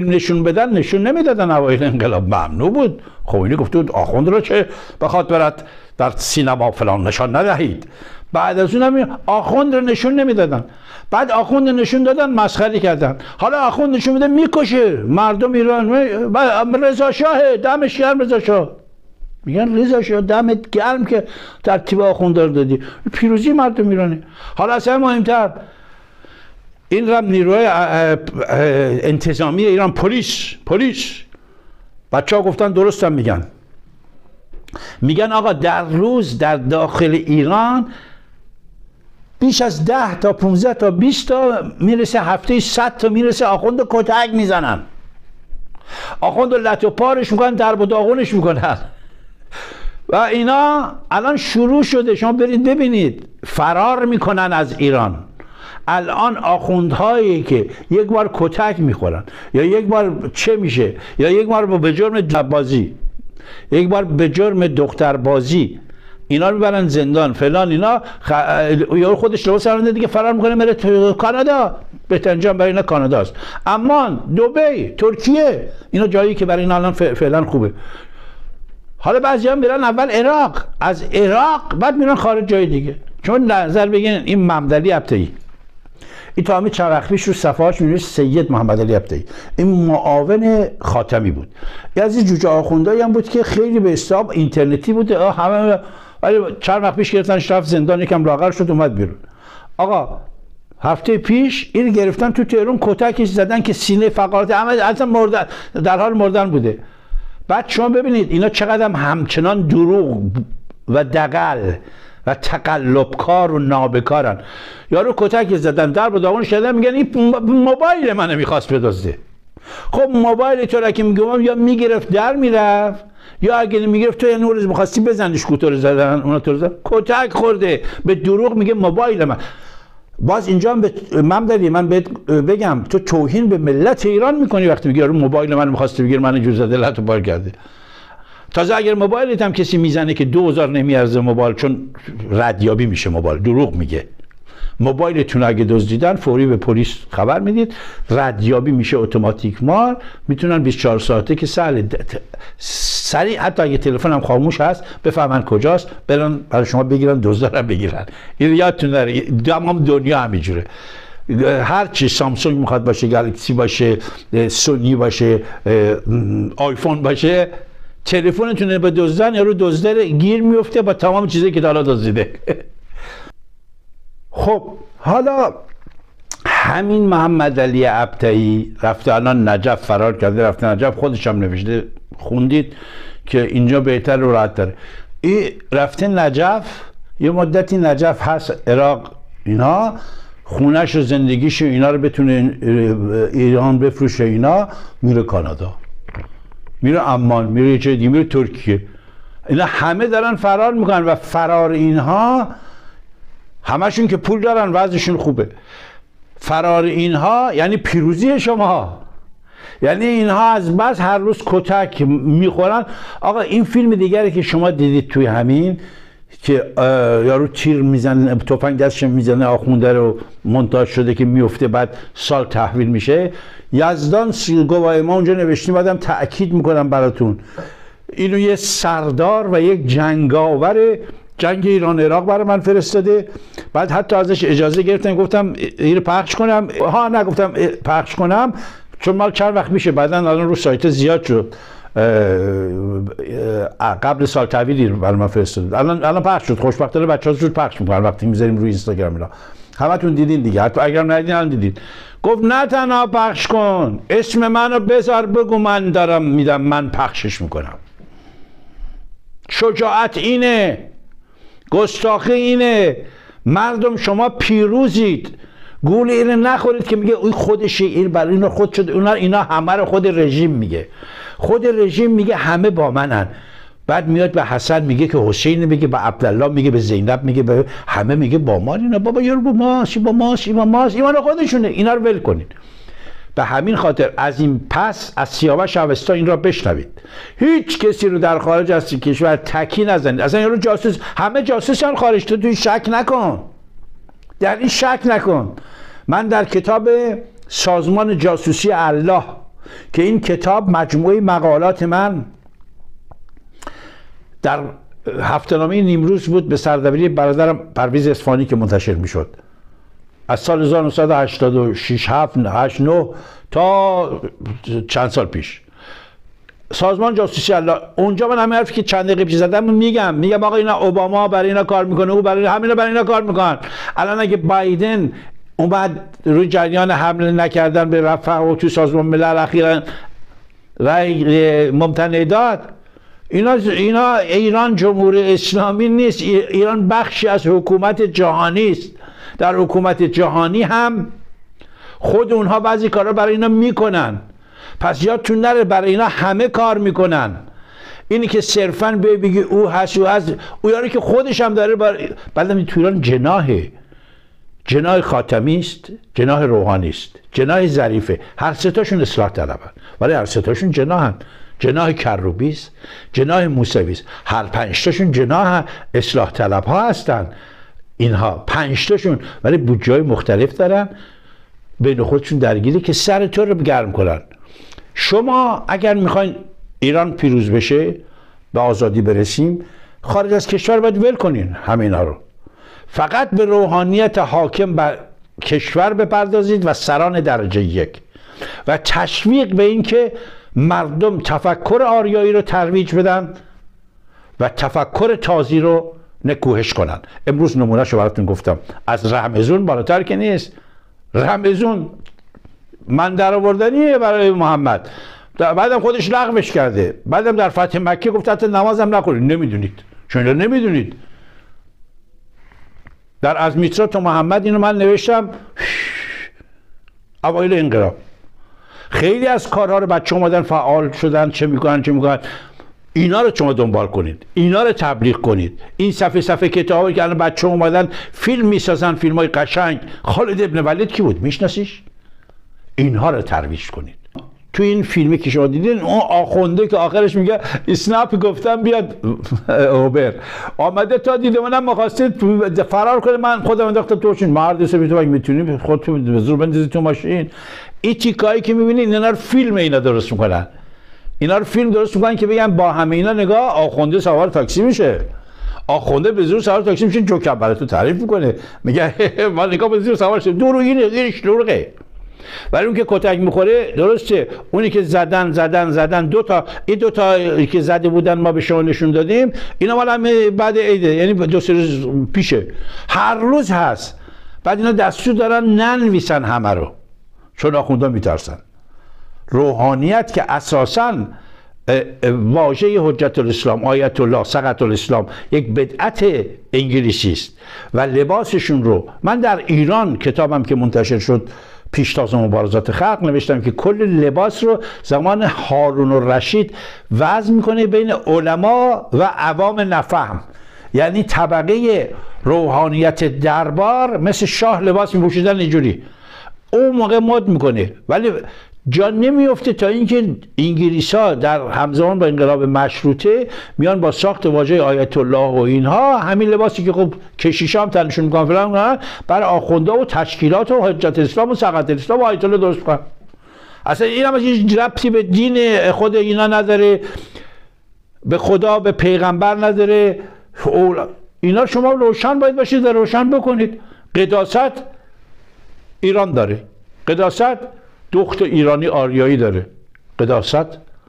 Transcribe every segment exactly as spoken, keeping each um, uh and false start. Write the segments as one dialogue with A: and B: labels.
A: فیلم نشون بدن نشون نمیدادن اوایل انقلاب، ممنوع بود. خمینی گفته بود آخوند رو چه بخواد برد در سینما فلان نشان ندهید. بعد از اونم آخوند رو نشون نمیدادن. بعد آخوند نشون دادن مسخره کردن. حالا آخوند نشون میده میکشه مردم ایران. رضا شاه دمش گرم، رضا شاه میگن رضا شاه دمت گرم که ترتیب آخوند رو دادی. پیروزی مردم ایرانه. حالا اصلا مهمتر این رم نیروی انتظامی ایران، پلیس پلیس بچه ها گفتن درستم میگن میگن آقا در روز در داخل ایران بیش از ده تا پونزده تا بیست تا میرسه، هفته صد تا میرسه آخوند کتک میزنن، آخوند لط و پارش میکنن، درب و داغونش میکنن و اینا الان شروع شده. شما برید ببینید فرار میکنن از ایران. الان آخوندهایی که یک بار کتک میخورن یا یک بار چه میشه یا یک بار به جرم بازی، یک بار به جرم دختربازی اینا رو میبرن زندان فلان، اینا خ... یا خودش لباس سرنده دیگه فرار میکنه میره تو کانادا. بهترین جا برای اینا کاناداست، عمان، دبی، ترکیه، اینا جایی که برای اینا الان ف... فعلا خوبه. حالا بعضی هم میرن اول عراق، از عراق بعد میرن خارج جای دیگه. چون نظر بگین این محمد ابطحی، این تا همین چند وقت پیش رو صفحه‌اش می‌نوشت سید محمد علی ابطحی، این معاون خاتمی بود. یه از این جوجه آخوندایی هم بود که خیلی به اصطلاح اینترنتی بود، همه ولی چند وقت پیش گرفتنش رفت زندان، یکم لاغر شد اومد بیرون. آقا هفته پیش این گرفتن تو تهران کتکش زدن که سینه فقرات اصلا مردن، در حال مردن بوده. بعد شما ببینید اینا چقدر هم همچنان دروغ و دغل و تقلبکار و نابکارن. یارو کتک زدن، در به داغونش کردن، میگن این موبایل منو میخواست بدزده. خب موبایل تو را که میگم یا میگرفت در میرفت، یا اگه نمیگرفت تو یه نورز میخواستی بزنیش کوتور زدن اونا تو زدن، کتک خورده به دروغ میگه موبایل من. باز اینجا هم من داری من بهت بگم تو توهین به ملت ایران میکنی وقتی میگی یارو موبایل من میخواسته بگیر من جور زده لطو بار کرده. تازه اگر موبایلت هم کسی میزنه که دو هزار نمیارزه موبایل، چون ردیابی میشه موبایل، دروغ میگه. موبایلتون اگه دزدیدن فوری به پلیس خبر میدید، ردیابی میشه اتوماتیک مار، میتونن بیست و چهار ساعته که سهل سریع، حتی اگه تلفن هم خاموش هست بفهمن کجاست، برن برای شما بگیرن، دزدارم بگیرن. این یادتون نره تمام دنیا همینجوره. هر چی سامسونگ میخواد باشه، گالاکسی باشه، سونی باشه، آیفون باشه، تلفنتون به دزدن یارو دزدر گیر میفته با تمام چیزی که حالا دزدیده. خب حالا همین محمد علی ابطحی رفته الان نجف فرار کرده، رفته نجف، خودش هم نوشته خوندید که اینجا بهتر و راحت داره. این رفته نجف، یه مدتی نجف هست، عراق، اینا خونش و زندگیش و اینا رو بتونه ایران بفروشه، اینا میره کانادا، میره عمان، میره چه دیگه، میره ترکیه. اینا همه دارن فرار میکنن و فرار اینها همشون که پول دارن وضعشون خوبه. فرار اینها یعنی پیروزی شما، یعنی اینها از بس هر روز کتک میخورن. آقا این فیلم دیگری که شما دیدید توی همین که یارو تیر میزنه، تفنگ دستش میزنه، آخونده رو مونتاژ شده که میفته بعد سال تحویل میشه. یزدان گواه ما اونجا نوشتیم، بعدم تأکید میکنم براتون، اینو یه سردار و یک جنگاور جنگ ایران عراق برای من فرستاده. بعد حتی ازش اجازه گرفتم، گفتم اینو پخش کنم، ها نگفتم پخش کنم چون مال چند وقت میشه، بعدن الان رو سایت زیاد شد، قبل سال تحویلی رو برای من فرستاده، الان الان پخش شد. خوشبختانه بچه‌ها زود پخش میکنن وقتی میذاریم روی اینستاگرام اینا، همتون دیدین دیگه، حتی اگر ندیدین الان دیدین. گفت نه تنها پخش کن، اسم منو بذار، بگو من دارم میدم، من پخشش میکنم. شجاعت اینه، گستاخی اینه. مردم شما پیروزید، گول اینو نخورید که میگه اون خودشه، این برای اینا خود شده، اونا اینا همه رو خود رژیم میگه، خود رژیم میگه همه با منن. بعد میاد به حسن میگه که حسین میگه، به عبدالله میگه، به زینب میگه، به همه میگه با ما. اینا بابا یارو با ماست، با ماست، با ماست، اینا خودشونه، اینا رو ول کنید. به همین خاطر از این پس از سیاوش اوستا این را بشنوید، هیچ کسی رو در خارج از کشور تکی نزنید. اصلا یارو جاسوس، همه جاسوسن خارج، تو توی شک نکن، در این شک نکن. من در کتاب سازمان جاسوسی الله که این کتاب مجموعه مقالات من در هفته‌نامه نیمروز بود به سردبیری برادرم پرویز اصفهانی که منتشر میشد از سال هزار و نهصد و هشتاد و شش هفت هشت نه تا چند سال پیش. سازمان جاسوسی الله، اونجا من همین حرفی که چند دقیقه پیش زدم میگم میگم آقا اینا اوباما برای اینا کار میکنه، او برای همینا برای اینا کار میکنن. الان اگه بایدن اومد روی جریان حمله نکردن به رفح و تو سازمان ملل اخیرا رأی ممتنع داد، اینا اینا ایران جمهوری اسلامی نیست، ایران بخشی از حکومت جهانی است. در حکومت جهانی هم خود اونها بعضی کارا برای اینا میکنن، پس یادتون نره برای اینا همه کار میکنن. اینی که صرفاً بگی او هست او هست، او یاری که خودش هم داره بر... بعدم تو ایران جناحه، جناح خاتمی است، جناح روحانی است، جناح ظریفه، هر سه تاشون اصلاح طلبن ولی هر سه تاشون جناحن. جناح کروبی است، جناح موسوی است، هر پنج تاشون جناح اصلاح طلب ها هستن. اینها پنج تاشون ولی بودجه‌های مختلف دارن، بین خودشون درگیری که سر تو رو گرم کنن. شما اگر میخواین ایران پیروز بشه، به آزادی برسیم، خارج از کشور باید ول کنین همینا رو. فقط به روحانیت حاکم بر کشور بپردازید و سران درجه یک و تشویق به این که مردم تفکر آریایی رو ترویج بدن و تفکر تازی رو نکوهش کنن. امروز نمونه‌شو رو براتون گفتم، از رمضون بالاتر که نیست. رمضون من در آوردنیه برای محمد، بعدم خودش لغوش کرده، بعدم در فتح مکه گفت حتی نمازم نخونید. نمیدونید، شما نمیدونید. در از میترات محمد اینو من نوشتم اوایل انقلاب. خیلی از کارها رو بچه اومدن فعال شدن، چه میکنن چه میکنن. اینا رو شما دنبال کنید، اینا رو تبلیغ کنید. این صفحه صفحه کتابی که الان بچه اومدن فیلم میسازن، فیلم های قشنگ. خالد ابن ولید کی بود؟ میشناسیش؟ اینها رو ترویج کنید. تو این فیلمی که شما دیدین اون آخونده که آخرش میگه اسنپ گفتم بیاد اوبر آمده تا دیده منم مخواسته فرار کنه، من خودم انداختم توشون. مرد سه تو میتونی خودت به زور بندازی تو ماشین. این تیکایی که میبینید اینا رو فیلم اینا درست میکنن، اینا رو فیلم درست میکنن که بگن با همه اینا نگاه آخونده سوار تاکسی میشه، آخونده به زور سوار تاکسی میشه. جوکر برای تو تعریف میکنه، میگه ما نگاه به زور سوار شد دور اینه غیرش دروغه. ولی اون که کتک میخوره درسته، اونی که زدن زدن زدن دو تا این دو تا که زده بودن ما به شما نشون دادیم، اینا مال همه بعد عیده، یعنی دو سه روز پیشه، هر روز هست. بعد اینا دستور دارن ننویسن همه رو چون آخوندا میترسن. روحانیت که اساساً واژه حجت الاسلام، آیت الله، سقط الاسلام یک بدعت انگلیسی است و لباسشون رو من در ایران کتابم که منتشر شد پیشتاز مبارزات خلق نوشتم که کل لباس رو زمان هارون الرشید وضع میکنه بین علما و عوام نفهم، یعنی طبقه روحانیت دربار مثل شاه لباس میپوشیدن اینجوری، اون موقع مد میکنه. ولی جا نمیفته تا اینکه انگلیس‌ها در همزمان با انقلاب مشروطه میان با ساخت واژه آیت الله و اینها همین لباسی که خب کشیشا هم تنشون میکنن فلان برای آخوندا و تشکیلات و حجت اسلام و سقط الاسلام و آیت الله درست کنن. اصلا این هم هیچ ربطی به دین خود اینا نداره، به خدا به پیغمبر نداره. اینا شما روشن باید باشید و روشن بکنید. قداست ایران داره، قداست دخت ایرانی آریایی داره، قداست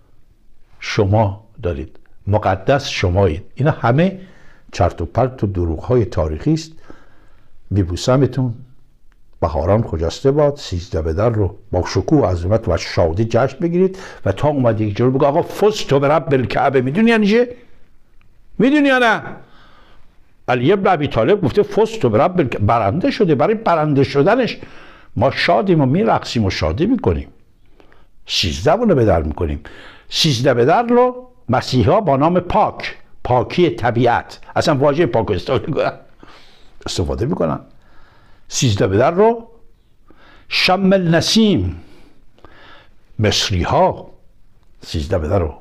A: شما دارید، مقدس شمایید. اینا همه چرت و پرت و دروغ‌های تاریخی است. میبوسمتون، بهاران خجسته باد، سیزده بدر رو با شکوه و عظمت و شادی جشن بگیرید و تا اومد یک جور بگو آقا فزت برب الکعبه. میدونی یعنی چه؟ میدونی یا نه؟ علی ابن ابی طالب گفته فزت برب الکعبه، برنده شده. برای برنده شدنش ما شادیم و میرقصیم و شادی میکنیم، سیزده رو بدر میکنیم. سیزده بدر رو مسیحا با نام پاک، پاکی طبیعت، اصلا واژه پاک استفاده میکنن. سیزده بدر رو شم النسیم مصری ها سیزده بدر رو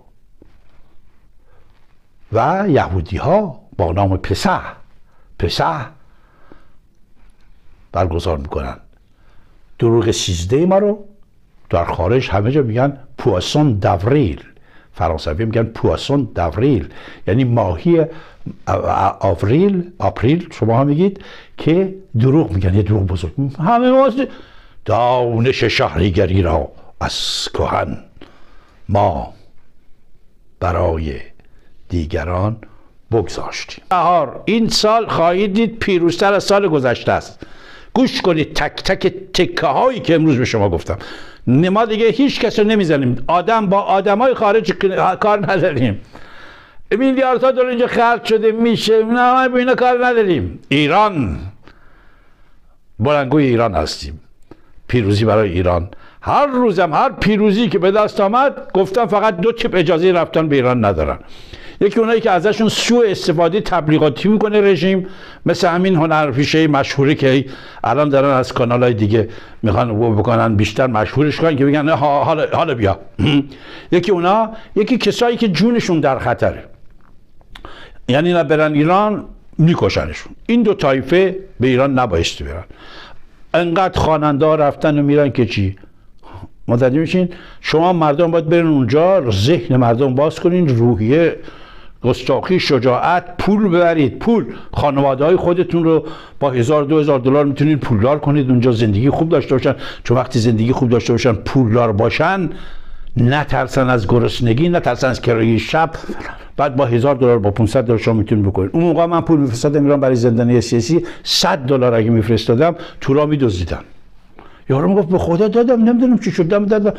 A: و یهودی ها با نام پسح پسح برگزار میکنن. دروغ سیزده ما رو در خارج همه جا میگن پواسون داوریل، فرانسوی میگن پواسون داوریل، یعنی ماهی آوریل، آپریل شما هم میگید، که دروغ میگن، یه دروغ بزرگ. همه ما دانش شهریگری را از کهن ما برای دیگران بگذاشتیم. بهار این سال خواهید دید پیروزتر از سال گذشته است. گوش کنید تک تک تکه هایی که امروز به شما گفتم. ما دیگه هیچ کس رو نمیزنیم، آدم با آدم های خارج کار نداریم. میلیاردها دلار اینجا خرج شده میشه، نه با اینا کار نداریم. ایران، بلندگوی ایران هستیم، پیروزی برای ایران. هر روزم هر پیروزی که به دست آمد گفتم فقط دو تیپ اجازه رفتن به ایران ندارن. یکی اونایی که ازشون سوء استفاده تبلیغاتی میکنه رژیم، مثل همین هنرپیشه مشهوری که الان دارن از کانالای دیگه میخوان بکنن بیشتر مشهورش کنن که بگن حالا حالا بیا. یکی اونا، یکی کسایی که جونشون در خطره، یعنی نه برن ایران میکشنشون. این دو طایفه به ایران نبایستی برن. انقدر خواننده ها رفتن و میرن که چی؟ متوجه میشین؟ شما مردم باید برین اونجا، ذهن مردم باز کنین، روحیه، گستاخی، شجاعت، پول ببرید، پول. خانواده های خودتون رو با هزار دو هزار دلار میتونید پولدار کنید، اونجا زندگی خوب داشته باشن. چون وقتی زندگی خوب داشته باشن، پولدار باشن، نترسن از گرسنگی، نترسن از کرایه شب، بعد با هزار دلار با پانصد دلار شما میتونید بکنید. اون موقع من پول میفرستادم ایران برای زندانی سیاسی، صد دلار اگه میفرستادم تو راه میدزدیدن. یارو میگفت به خدا دادم، نمیدونم چی شد دادم.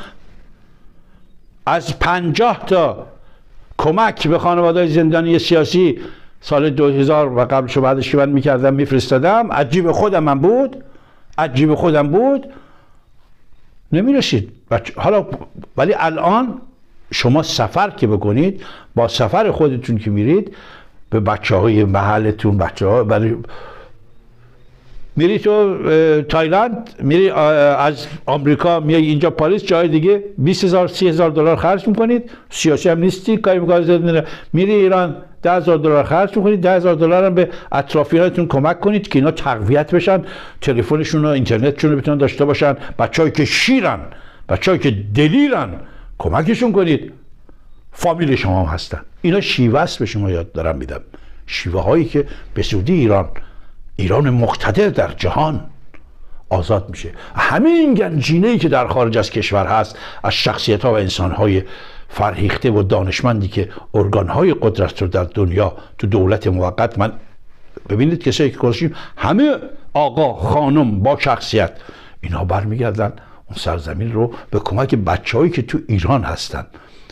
A: از پنجاه تا کمک به خانواده زندانی سیاسی سال دو هزار و قبلش و بعدش که من میکردم میفرستادم، از جیب خودم من بود، از جیب خودم بود، نمیرسید. حالا ولی الان شما سفر که بکنید، با سفر خودتون که میرید به بچه های محلتون، بچه ها برای میری تو تایلند، میری از آمریکا میای اینجا پاریس، جای دیگه بیست هزار سی هزار دلار خرج میکنید، سیاسی هم نیستی، کاری میکنید. میری ایران ده هزار دلار خرج میکنید، ده هزار دلار هم به اطرافیانتون کمک کنید که اینا تقویت بشن، تلفنشون و اینترنتشون رو بتونن داشته باشن. بچه‌ای که شیرن، بچه‌ای که دلیرن، کمکشون کنید. فامیل شما هم هستن. اینا شیوه است به شما یاد دارم میدم، شیوه هایی که به سودی ایران، ایران مقتدر در جهان آزاد میشه. همین گنجینه‌ای که در خارج از کشور هست، از شخصیت‌ها و انسان‌های فرهیخته و دانشمندی که ارگان‌های قدرت رو در دنیا تو دولت موقت، من ببینید کسایی که کشیم همه آقا خانم با شخصیت، اینا برمیگردن اون سرزمین رو به کمک بچه‌هایی که تو ایران هستن،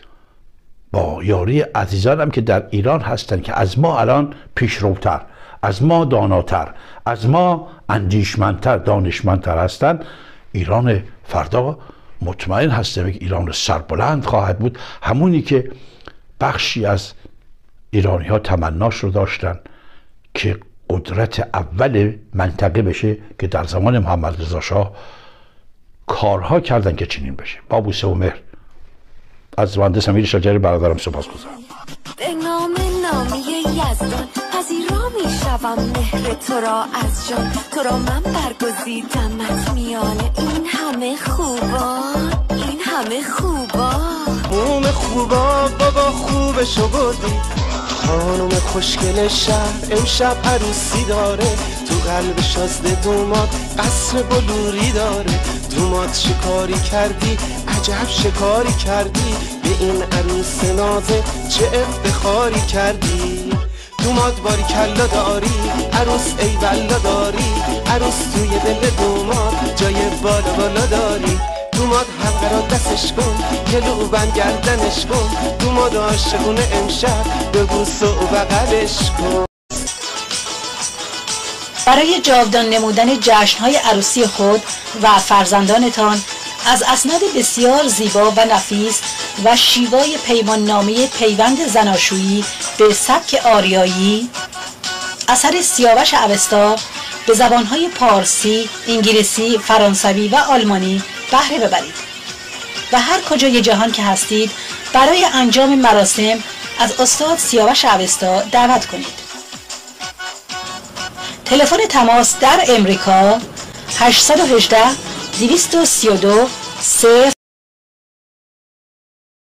A: با یاری عزیزانم که در ایران هستن که از ما الان پیشروتر، از ما داناتر، از ما اندیشمندتر، دانشمندتر هستن. ایران فردا مطمئن هستم که ایران سربلند خواهد بود، همونی که بخشی از ایرانی ها تمناش رو داشتن که قدرت اول منطقه بشه، که در زمان محمد رضا شاه کارها کردن که چنین بشه. با بوسه و مهر از مهندس امیر شجری برادرم سپاسگزارم.
B: به نام نامی یزدان پذیرا می شوم مهر تو را از جان، تو را من برگزیدمت میانه این همه خوبا، این همه خوبا.
C: بوم خوبا بابا خوبشو بردی، خانم خوشگل شهر امشب عروسی داره، تو قلب شازده دومات قصر بلوری داره. دومات شکاری کردی، عجب شکاری کردی، به این عروس نازه چه افتخاری کردی. دومات باری کلا داری، عروس ای بلا داری، عروس توی دل دومات جای بالا بالا داری. دومات حلقه را دستش کن، گلوبند گردنش کن، دومات عاشقونه امشب ببوس و بغلش کن.
D: برای جاودان نمودن جشن‌های عروسی خود و فرزندانتان از اسناد بسیار زیبا و نفیس و شیوای پیماننامه پیوند زناشویی به سبک آریایی، اثر سیاوش اوستا به زبانهای پارسی، انگلیسی، فرانسوی و آلمانی بهره ببرید و هر کجای جهان که هستید برای انجام مراسم از استاد سیاوش اوستا دعوت کنید. تلفن تماس در امریکا هشت یک هشت دویست و سی و دو صفر